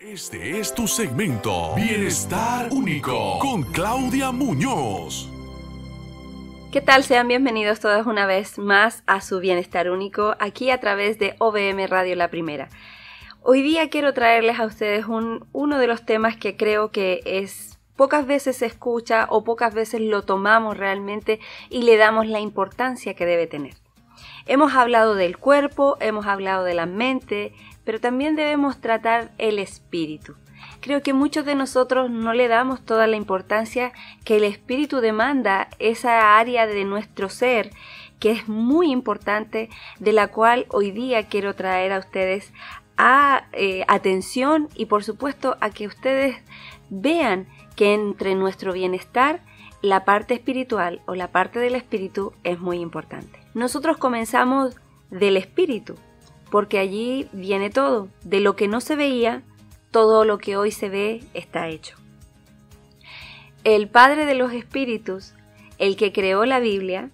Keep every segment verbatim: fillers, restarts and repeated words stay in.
Este es tu segmento Bienestar Único con Claudia Muñoz. ¿Qué tal? Sean bienvenidos todos una vez más a su Bienestar Único, aquí a través de O V M Radio La Primera. Hoy día quiero traerles a ustedes un, uno de los temas que creo que es pocas veces se escucha o pocas veces lo tomamos realmente y le damos la importancia que debe tener. Hemos hablado del cuerpo, hemos hablado de la mente, pero también debemos tratar el espíritu. Creo que muchos de nosotros no le damos toda la importancia que el espíritu demanda, esa área de nuestro ser que es muy importante, de la cual hoy día quiero traer a ustedes a eh, atención y por supuesto a que ustedes vean que entre nuestro bienestar la parte espiritual o la parte del espíritu es muy importante. Nosotros comenzamos del espíritu, porque allí viene todo. De lo que no se veía, todo lo que hoy se ve está hecho. El Padre de los Espíritus, el que creó la Biblia,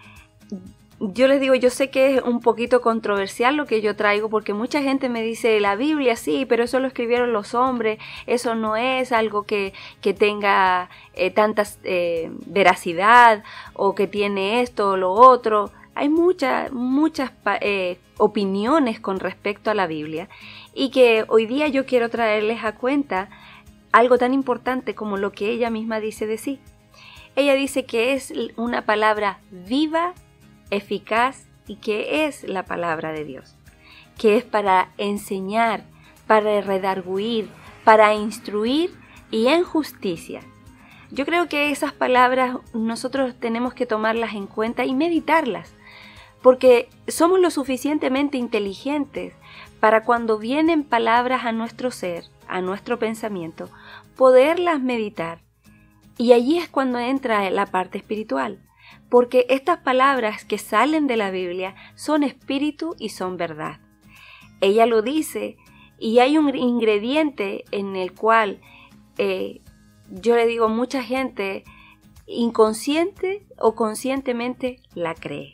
yo les digo, yo sé que es un poquito controversial lo que yo traigo, porque mucha gente me dice, la Biblia sí, pero eso lo escribieron los hombres, eso no es algo que, que tenga eh, tanta eh, veracidad, o que tiene esto o lo otro. Hay muchas, muchas eh, opiniones con respecto a la Biblia y que hoy día yo quiero traerles a cuenta algo tan importante como lo que ella misma dice de sí. Ella dice que es una palabra viva, eficaz y que es la palabra de Dios, que es para enseñar, para redarguir, para instruir y en justicia. Yo creo que esas palabras nosotros tenemos que tomarlas en cuenta y meditarlas, porque somos lo suficientemente inteligentes para cuando vienen palabras a nuestro ser, a nuestro pensamiento, poderlas meditar. Y allí es cuando entra la parte espiritual, porque estas palabras que salen de la Biblia son espíritu y son verdad. Ella lo dice y hay un ingrediente en el cual eh, yo le digo mucha gente inconsciente o conscientemente la cree.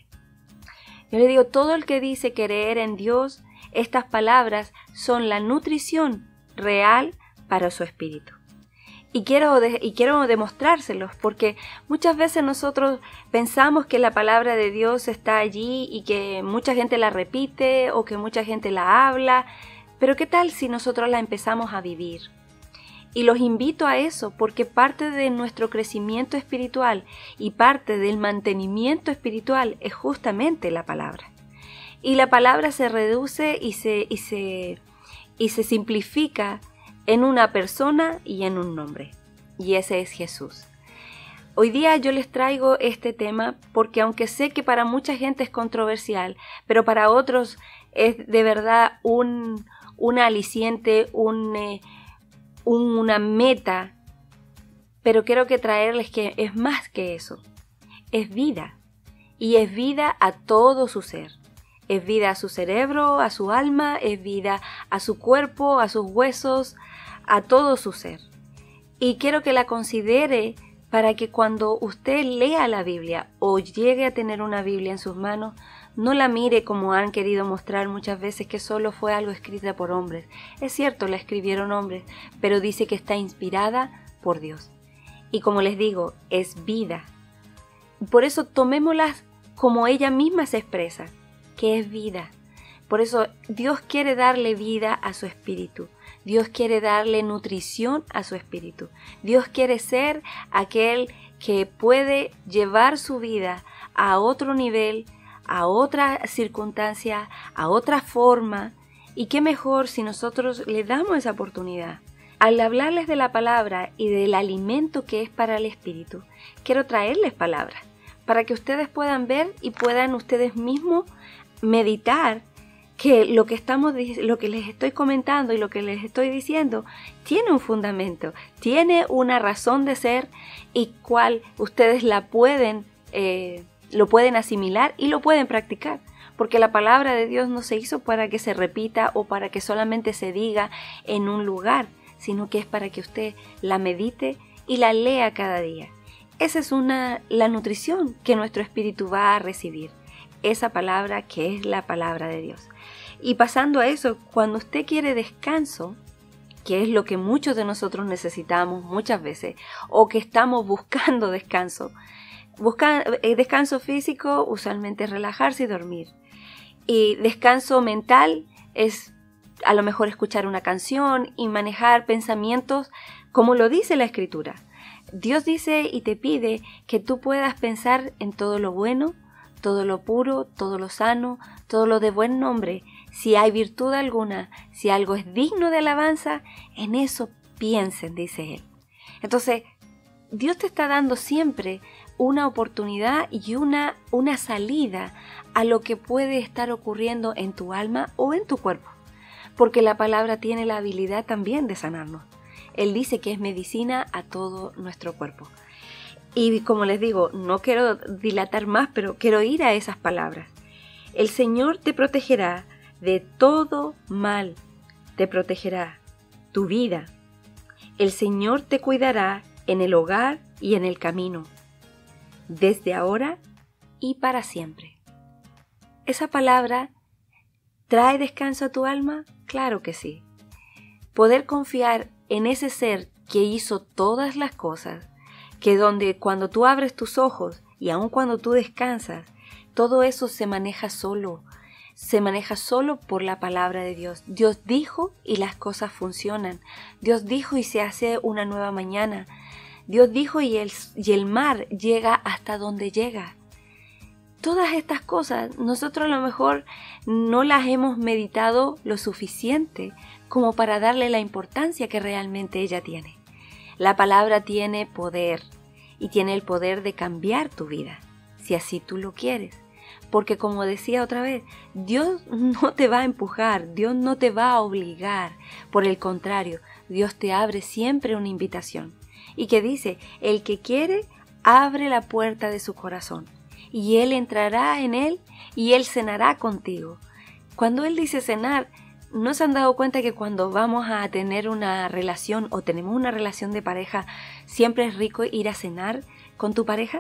Yo le digo, todo el que dice creer en Dios, estas palabras son la nutrición real para su espíritu. Y quiero, de, y quiero demostrárselos, porque muchas veces nosotros pensamos que la palabra de Dios está allí y que mucha gente la repite o que mucha gente la habla, pero ¿qué tal si nosotros la empezamos a vivir? Y los invito a eso, porque parte de nuestro crecimiento espiritual y parte del mantenimiento espiritual es justamente la palabra. Y la palabra se reduce y se, y se, y se simplifica en una persona y en un nombre. Y ese es Jesús. Hoy día yo les traigo este tema porque aunque sé que para mucha gente es controversial, pero para otros es de verdad un, un aliciente, un... Eh, una meta, pero quiero que traerles que es más que eso, es vida, y es vida a todo su ser, es vida a su cerebro, a su alma, es vida a su cuerpo, a sus huesos, a todo su ser, y quiero que la considere para que cuando usted lea la Biblia o llegue a tener una Biblia en sus manos, no la mire como han querido mostrar muchas veces que solo fue algo escrita por hombres. Es cierto, la escribieron hombres, pero dice que está inspirada por Dios. Y como les digo, es vida. Por eso tomémoslas como ella misma se expresa, que es vida. Por eso Dios quiere darle vida a su espíritu. Dios quiere darle nutrición a su espíritu. Dios quiere ser aquel que puede llevar su vida a otro nivel, a otra circunstancia, a otra forma, y qué mejor si nosotros le damos esa oportunidad. Al hablarles de la palabra y del alimento que es para el espíritu, quiero traerles palabras, para que ustedes puedan ver y puedan ustedes mismos meditar que lo que estamos, lo que les estoy comentando y lo que les estoy diciendo tiene un fundamento, tiene una razón de ser y cual ustedes la pueden eh, lo pueden asimilar y lo pueden practicar, porque la palabra de Dios no se hizo para que se repita o para que solamente se diga en un lugar, sino que es para que usted la medite y la lea cada día. Esa es una, la nutrición que nuestro espíritu va a recibir, esa palabra que es la palabra de Dios. Y pasando a eso, cuando usted quiere descanso, que es lo que muchos de nosotros necesitamos muchas veces, o que estamos buscando descanso. Busca, eh, descanso físico usualmente es relajarse y dormir. Y descanso mental es a lo mejor escuchar una canción y manejar pensamientos como lo dice la Escritura. Dios dice y te pide que tú puedas pensar en todo lo bueno, todo lo puro, todo lo sano, todo lo de buen nombre. Si hay virtud alguna, si algo es digno de alabanza, en eso piensen, dice Él. Entonces, Dios te está dando siempre una oportunidad y una, una salida a lo que puede estar ocurriendo en tu alma o en tu cuerpo, porque la palabra tiene la habilidad también de sanarnos. Él dice que es medicina a todo nuestro cuerpo. Y como les digo, no quiero dilatar más, pero quiero ir a esas palabras. El Señor te protegerá de todo mal, te protegerá tu vida. El Señor te cuidará en el hogar y en el camino, desde ahora y para siempre. ¿Esa palabra trae descanso a tu alma? Claro que sí. Poder confiar en ese ser que hizo todas las cosas, que donde cuando tú abres tus ojos y aun cuando tú descansas, todo eso se maneja solo, se maneja solo por la palabra de Dios. Dios dijo y las cosas funcionan. Dios dijo y se hace una nueva mañana. Dios dijo y el, y el mar llega hasta donde llega. Todas estas cosas nosotros a lo mejor no las hemos meditado lo suficiente como para darle la importancia que realmente ella tiene. La palabra tiene poder y tiene el poder de cambiar tu vida, si así tú lo quieres. Porque como decía otra vez, Dios no te va a empujar, Dios no te va a obligar. Por el contrario, Dios te abre siempre una invitación. Y que dice, el que quiere, abre la puerta de su corazón. Y Él entrará en él y Él cenará contigo. Cuando Él dice cenar, ¿no se han dado cuenta que cuando vamos a tener una relación o tenemos una relación de pareja, siempre es rico ir a cenar con tu pareja?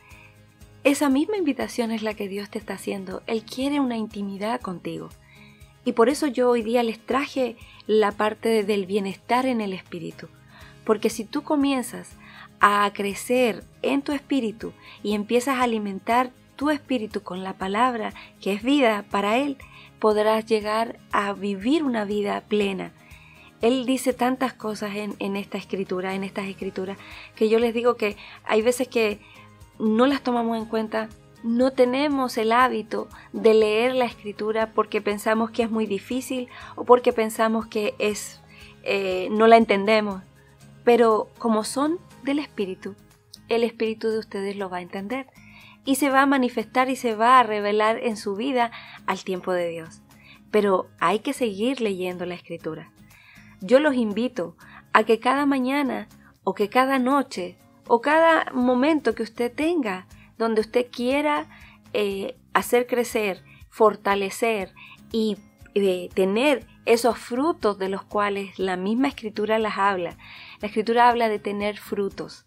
Esa misma invitación es la que Dios te está haciendo. Él quiere una intimidad contigo. Y por eso yo hoy día les traje la parte del bienestar en el espíritu. Porque si tú comienzas a crecer en tu espíritu y empiezas a alimentar tu espíritu con la palabra que es vida para Él, podrás llegar a vivir una vida plena. Él dice tantas cosas en, en esta escritura, en estas escrituras, que yo les digo que hay veces que no las tomamos en cuenta, no tenemos el hábito de leer la escritura porque pensamos que es muy difícil o porque pensamos que es eh, no la entendemos. Pero como son del Espíritu, el Espíritu de ustedes lo va a entender y se va a manifestar y se va a revelar en su vida al tiempo de Dios. Pero hay que seguir leyendo la Escritura. Yo los invito a que cada mañana o que cada noche o cada momento que usted tenga donde usted quiera eh, hacer crecer, fortalecer y eh, tener esos frutos de los cuales la misma Escritura las habla. La Escritura habla de tener frutos.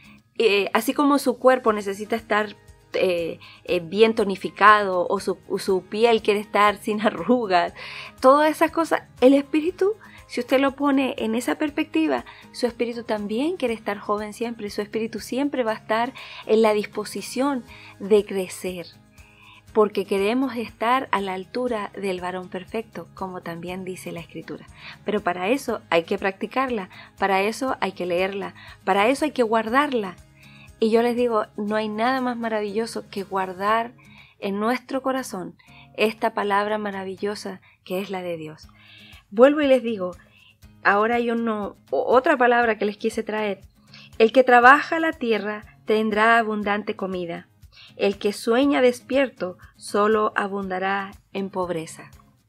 Eh, así como su cuerpo necesita estar eh, eh, bien tonificado o su, su piel quiere estar sin arrugas, todas esas cosas, el espíritu, si usted lo pone en esa perspectiva, su espíritu también quiere estar joven siempre, su espíritu siempre va a estar en la disposición de crecer. Porque queremos estar a la altura del varón perfecto, como también dice la Escritura. Pero para eso hay que practicarla, para eso hay que leerla, para eso hay que guardarla. Y yo les digo, no hay nada más maravilloso que guardar en nuestro corazón esta palabra maravillosa que es la de Dios. Vuelvo y les digo, ahora hay uno, otra palabra que les quise traer. El que trabaja la tierra tendrá abundante comida. El que sueña despierto solo abundará en pobreza.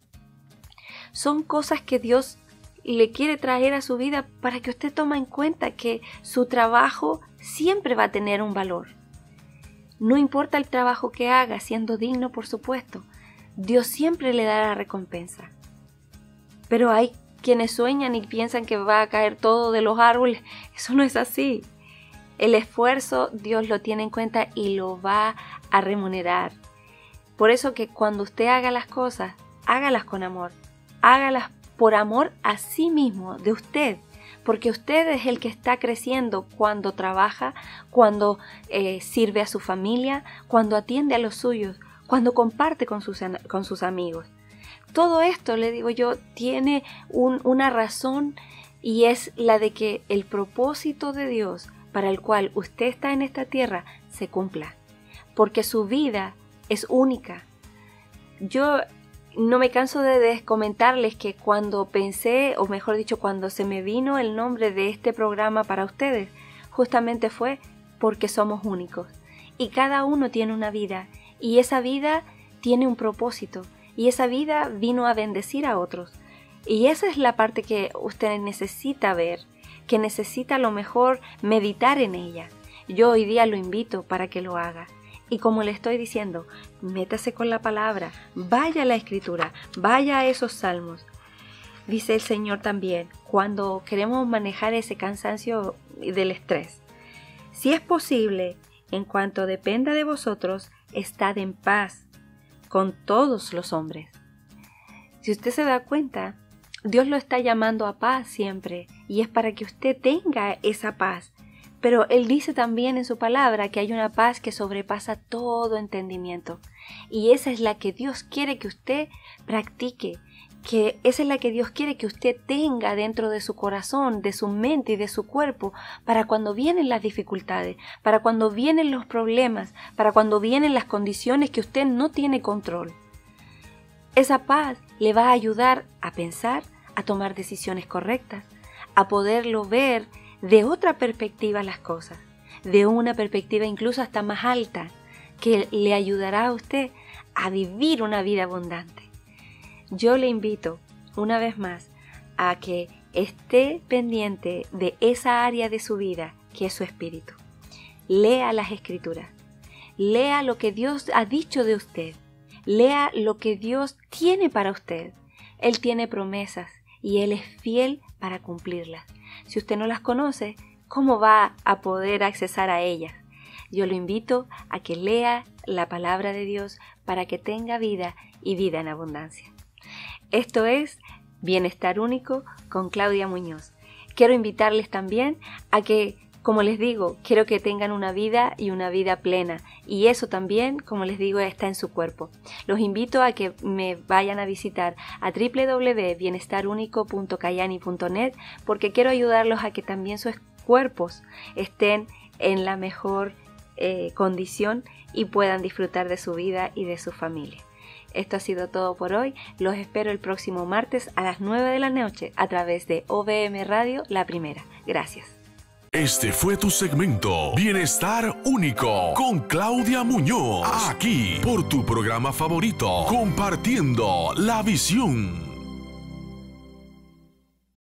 Son cosas que Dios le quiere traer a su vida para que usted tome en cuenta que su trabajo siempre va a tener un valor. No importa el trabajo que haga, siendo digno por supuesto, Dios siempre le dará recompensa. Pero hay quienes sueñan y piensan que va a caer todo de los árboles. Eso no es así. El esfuerzo Dios lo tiene en cuenta y lo va a remunerar. Por eso que cuando usted haga las cosas, hágalas con amor, hágalas por amor a sí mismo, de usted. Porque usted es el que está creciendo cuando trabaja, cuando eh, sirve a su familia, cuando atiende a los suyos, cuando comparte con sus, con sus amigos. Todo esto, le digo yo, tiene un, una razón, y es la de que el propósito de Dios para el cual usted está en esta tierra se cumpla. Porque su vida es única. Yo no me canso de comentarles que cuando pensé, o mejor dicho, cuando se me vino el nombre de este programa para ustedes, justamente fue porque somos únicos. Y cada uno tiene una vida, y esa vida tiene un propósito, y esa vida vino a bendecir a otros. Y esa es la parte que usted necesita ver, que necesita a lo mejor meditar en ella. Yo hoy día lo invito para que lo haga. Y como le estoy diciendo, métase con la palabra, vaya a la escritura, vaya a esos salmos. Dice el Señor también, cuando queremos manejar ese cansancio del estrés: si es posible, en cuanto dependa de vosotros, estad en paz con todos los hombres. Si usted se da cuenta, Dios lo está llamando a paz siempre, y es para que usted tenga esa paz. Pero Él dice también en su palabra que hay una paz que sobrepasa todo entendimiento. Y esa es la que Dios quiere que usted practique, que esa es la que Dios quiere que usted tenga dentro de su corazón, de su mente y de su cuerpo, para cuando vienen las dificultades, para cuando vienen los problemas, para cuando vienen las condiciones que usted no tiene control. Esa paz le va a ayudar a pensar, a tomar decisiones correctas, a poderlo ver de otra perspectiva las cosas, de una perspectiva incluso hasta más alta, que le ayudará a usted a vivir una vida abundante. Yo le invito una vez más a que esté pendiente de esa área de su vida que es su espíritu. Lea las escrituras, lea lo que Dios ha dicho de usted, lea lo que Dios tiene para usted. Él tiene promesas y Él es fiel para cumplirlas. Si usted no las conoce, ¿cómo va a poder accesar a ellas? Yo lo invito a que lea la palabra de Dios para que tenga vida y vida en abundancia. Esto es Bienestar Único con Claudia Muñoz. Quiero invitarles también a que, como les digo, quiero que tengan una vida y una vida plena. Y eso también, como les digo, está en su cuerpo. Los invito a que me vayan a visitar a doble u doble u doble u punto bienestar único punto cayani punto net, porque quiero ayudarlos a que también sus cuerpos estén en la mejor eh, condición y puedan disfrutar de su vida y de su familia. Esto ha sido todo por hoy. Los espero el próximo martes a las nueve de la noche a través de O V M Radio La Primera. Gracias. Este fue tu segmento Bienestar Único con Claudia Muñoz, aquí por tu programa favorito, Compartiendo la Visión.